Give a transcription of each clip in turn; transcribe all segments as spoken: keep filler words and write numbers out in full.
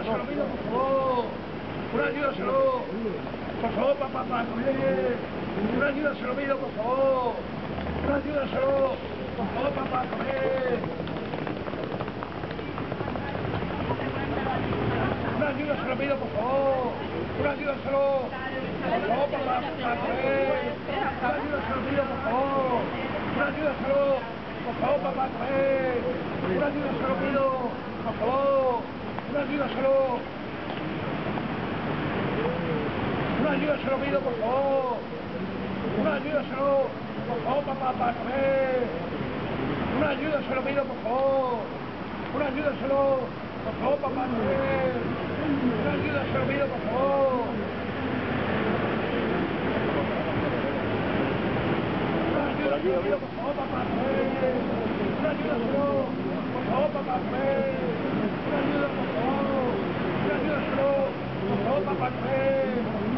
se lo pido, por favor. Una ayuda, se lo... Por favor, papá, para comer. Una ayuda, se lo pido, por favor. Una ayuda, se lo... Por favor, papá, para comer. Una ayuda, se lo pido, por favor. Una ayuda, se lo... Por favor, papá, para comer. Una ayuda, se lo pido, por favor. Una ayuda, se lo... Por favor, papá, para comer. Una ayuda, se lo pido, por favor. Una ayuda, se lo... Una ayuda, se lo pido, por favor. Una ayuda, se lo... Por favor, papá, para comer. Una ayuda, se lo pido, por favor. Una ayuda, se lo... Por favor, papá, para comer. Una ayuda, se lo pido, por favor. Una ayuda, se lo pido, por favor, papá, para comer. Una ayuda, se lo... Por favor, papá, para comer. Una ayuda, por favor. Una ayuda, se lo... Por favor, papá, para comer.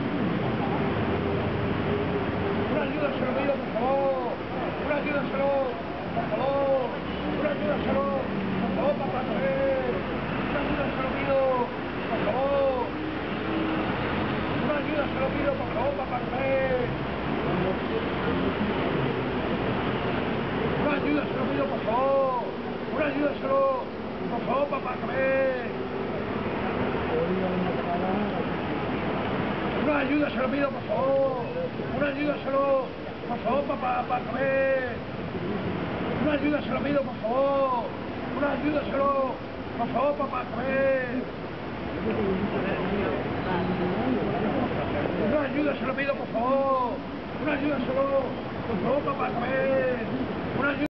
Una ayuda, se lo pido, por favor. Una ayuda, se lo... Por favor. Una ayuda, se lo... Por favor, papá, comer. Una ayuda, se lo pido, por favor. Una ayuda, se lo pido, por favor, papá, comer. Una ayuda, se lo pido, por favor. Una ayuda, se lo... Por favor, papá, comer. Una ayuda, se lo pido, por favor. Una ayuda, se lo... Por favor, papá, para comer. Una ayuda, se lo pido, por favor. Una ayuda, se lo... Por favor, papá, comer. Una ayuda, se lo pido, por favor. Una ayuda, se lo... Por favor, papá, comer. Una ayuda...